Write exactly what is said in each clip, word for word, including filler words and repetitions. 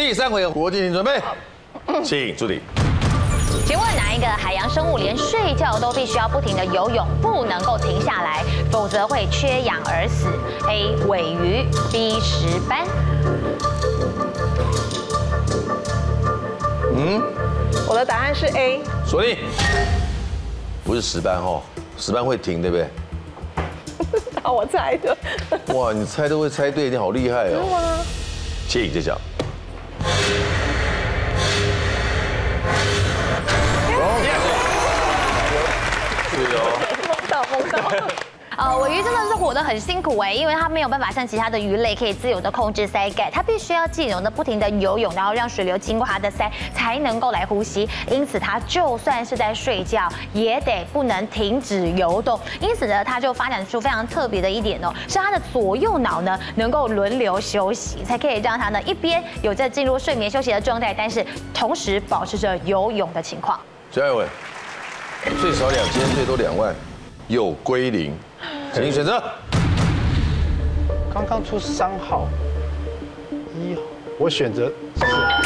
第三回合，国际，请准备，请助理。 请问哪一个海洋生物连睡觉都必须要不停的游泳，不能够停下来，否则会缺氧而死 ？A. 尾鱼 ，B. 石斑。 嗯， 我的答案是 A。 锁定。不是石斑哦，石斑会停，对不对？ 打我猜的。 哇，你猜都会猜对，你好厉害哦。 吗？ 请揭晓。对哦。 梦到梦到。 呃，尾鱼真的是活得很辛苦哎，因为它没有办法像其他的鱼类可以自由的控制鳃盖，它必须要尽能的不停的游泳，然后让水流经过它的鳃才能够来呼吸。因此，它就算是在睡觉，也得不能停止游动。因此呢，它就发展出非常特别的一点哦，是它的左右脑呢能够轮流休息，才可以让它呢一边有着进入睡眠休息的状态，但是同时保持着游泳的情况。 加油！最少两千，最多两万，有归零。请选择。 刚刚出三号，一号，我选择四号。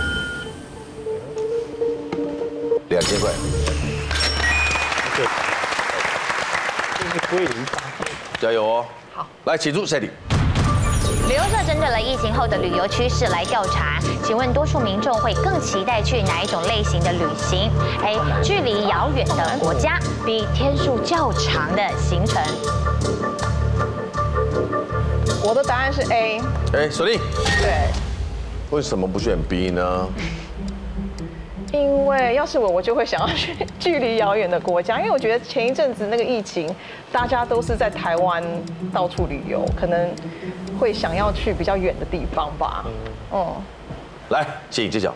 两千块。 对，这是归零八。 加油哦！好，来，请出下题。 旅游社针对了疫情后的旅游趋势来调查，请问多数民众会更期待去哪一种类型的旅行 ？A. 距离遥远的国家 ，B. 天数较长的行程。 我的答案是 A。 哎，锁定。 对。 为什么不选 B 呢？ 因为要是我，我就会想要去距离遥远的国家，因为我觉得前一阵子那个疫情，大家都是在台湾到处旅游，可能会想要去比较远的地方吧。嗯。 来，请揭晓。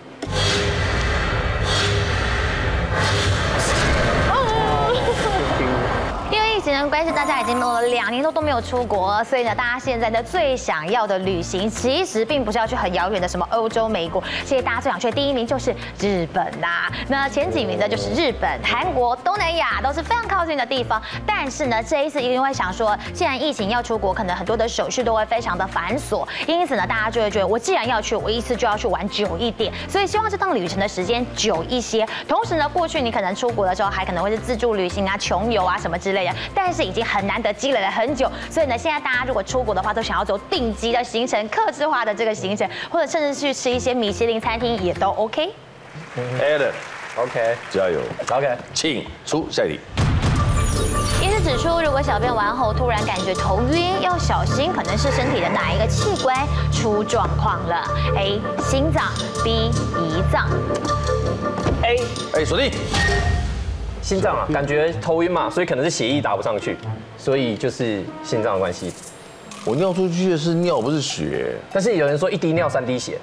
因为疫情的关系，大家已经弄了两年多都没有出国，所以呢，大家现在呢最想要的旅行，其实并不是要去很遥远的什么欧洲、美国，现在大家最想去的第一名就是日本啦。那前几名呢就是日本、韩国、东南亚都是非常靠近的地方。但是呢，这一次因为想说，既然疫情要出国，可能很多的手续都会非常的繁琐，因此呢，大家就会觉得，我既然要去，我一次就要去玩久一点，所以希望这趟旅程的时间久一些。同时呢，过去你可能出国的时候，还可能会是自助旅行啊、穷游啊什么之类的。但是已经很难得积累了很久，所以呢，现在大家如果出国的话，都想要走顶级的行程、客制化的这个行程，或者甚至去吃一些米其林餐厅也都 OK。 Alan，OK， 加油 ，OK， 请出下一题。 医师指出，如果小便完后突然感觉头晕，要小心，可能是身体的哪一个器官出状况了 ？A. 心脏 ，B. 胰脏。 A， 哎，锁定。 心脏啊，感觉头晕嘛，所以可能是血液打不上去，所以就是心脏的关系。 我尿出去的是尿，不是血。 但是有人说一滴尿三滴血。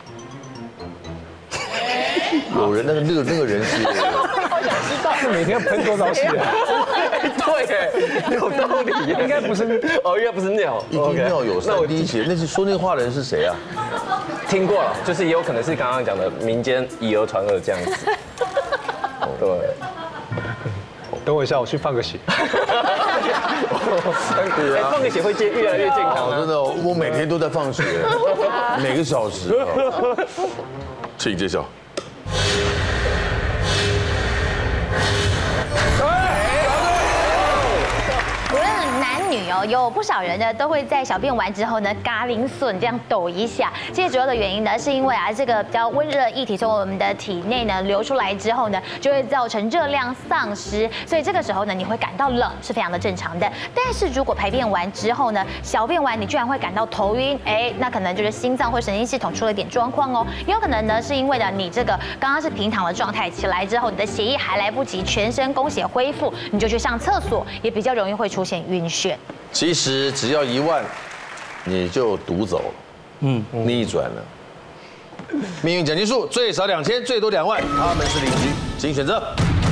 有人那个那个那个人是， 是每天要喷多少血？ 对，有道理。 应该不是哦，应该不是尿， 一滴尿有三滴血。那是说那话的人是谁啊？ 听过了，就是也有可能是刚刚讲的民间以讹传讹这样子。对。 等我一下，我去放个血。 哎，放个血会健越来越健康。 真的，我每天都在放血，每个小时。请揭晓。 哦，有不少人呢都会在小便完之后呢，嘎铃笋这样抖一下。其实主要的原因呢，是因为啊，这个比较温热的液体从我们的体内呢流出来之后呢，就会造成热量丧失，所以这个时候呢，你会感到冷，是非常的正常的。但是如果排便完之后呢，小便完你居然会感到头晕，哎，那可能就是心脏或神经系统出了一点状况哦。也有可能呢，是因为呢，你这个刚刚是平躺的状态，起来之后，你的血液还来不及全身供血恢复，你就去上厕所，也比较容易会出现晕眩。 其实只要一万，你就独走了，嗯，逆转了。命运奖金数最少两千，最多两万，他们是邻居，请选择。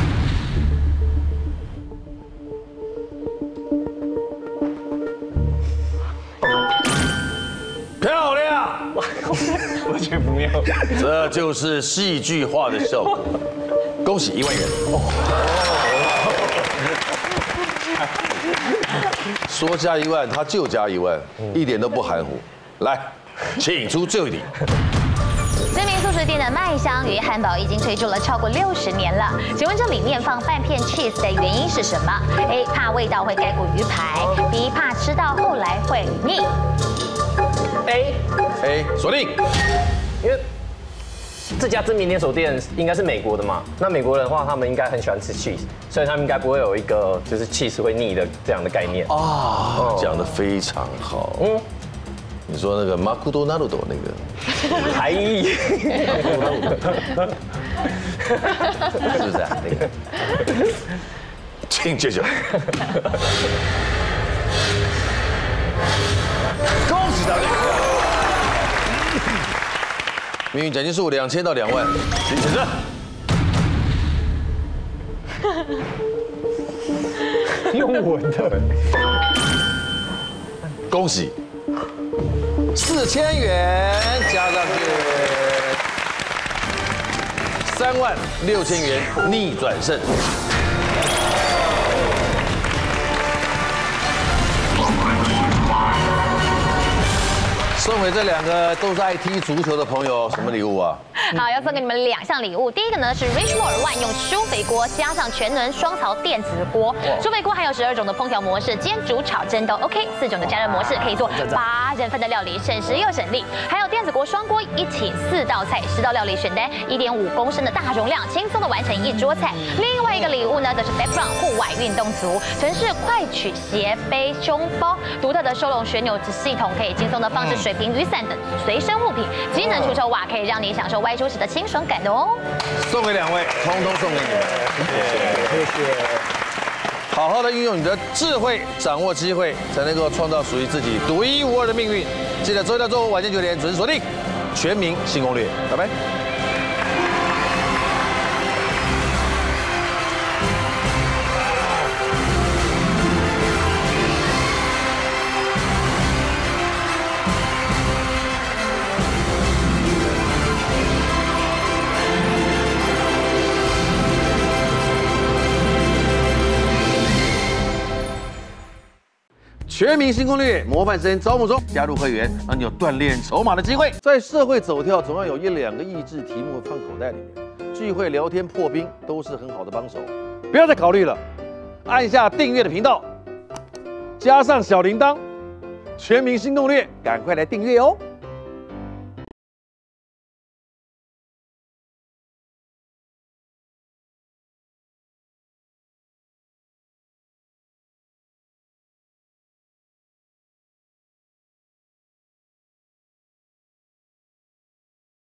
漂亮， 我觉得不妙， 这就是戏剧化的效果。恭喜一万元。说加一万，他就加一万，一点都不含糊。来，请出最后一题。 知名素食店的麦香鱼汉堡已经推出了超过六十年了。请问这里面放半片 cheese 的原因是什么 ？A. 怕味道会盖过鱼排 ；B. 怕吃到后来会腻。 A A 锁定， 因为这家知名连锁店应该是美国的嘛，那美国人的话，他们应该很喜欢吃 cheese， 所以他们应该不会有一个就是 cheese 会腻的这样的概念。 啊，讲得非常好。嗯，你说那个马库多纳鲁多那个， 还是不是啊？那个，请揭晓。恭喜大家！命运奖金数两千到两万，请选择。 用闻的， 恭喜，四千元加上去，三万六千元逆转胜。送给这两个都是爱踢足球的朋友什么礼物啊？ 好，要送给你们两项礼物。第一个呢是 Richmond 万用舒肥锅，加上全能双槽电子锅。舒肥锅含有十二种的烹调模式，煎、煮、炒、蒸都 OK， 四种的加热模式可以做八人份的料理，省时又省力。还有电子锅双锅一起四道菜，十道料理选单，一点五公升的大容量，轻松的完成一桌菜。另外一个礼物呢，则是 Background 户外运动组，城市快取斜背胸包，独特的收拢旋钮系统，可以轻松的放置水瓶、雨伞等随身物品，机能除臭瓦，可以让你享受外出时的清爽感哦。 送给两位，通通送给你们，谢谢，谢谢。好好的运用你的智慧，掌握机会，才能够创造属于自己独一无二的命运。记得周一到周五晚间九点准时锁定《全民新攻略》，拜拜。全民新攻略模范生招募中，加入会员让你有锻炼筹码的机会。在社会走跳，总要有一两个益智题目放口袋里面，聚会聊天破冰都是很好的帮手。不要再考虑了，按下订阅的频道，加上小铃铛，全民新攻略，赶快来订阅哦。